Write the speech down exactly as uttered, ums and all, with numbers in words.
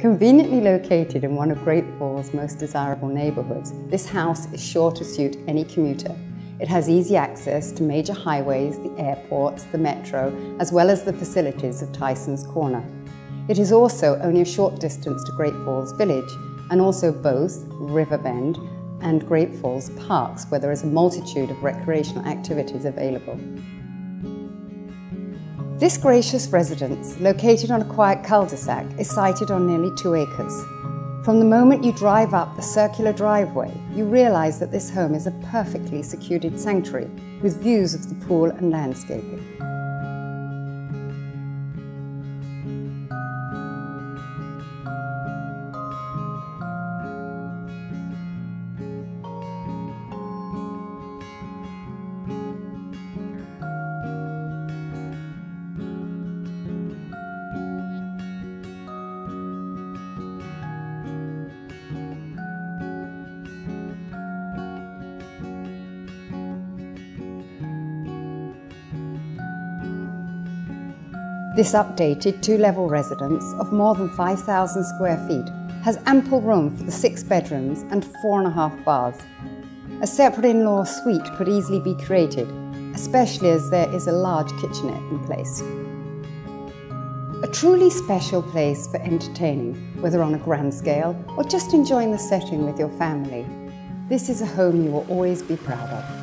Conveniently located in one of Great Falls' most desirable neighbourhoods, this house is sure to suit any commuter. It has easy access to major highways, the airports, the metro, as well as the facilities of Tysons Corner. It is also only a short distance to Great Falls Village, and also both Riverbend and Great Falls Parks, where there is a multitude of recreational activities available. This gracious residence, located on a quiet cul-de-sac, is sited on nearly two acres. From the moment you drive up the circular driveway, you realise that this home is a perfectly secluded sanctuary with views of the pool and landscaping. This updated two-level residence of more than five thousand square feet has ample room for the six bedrooms and four and a half baths. A separate in-law suite could easily be created, especially as there is a large kitchenette in place. A truly special place for entertaining, whether on a grand scale or just enjoying the setting with your family. This is a home you will always be proud of.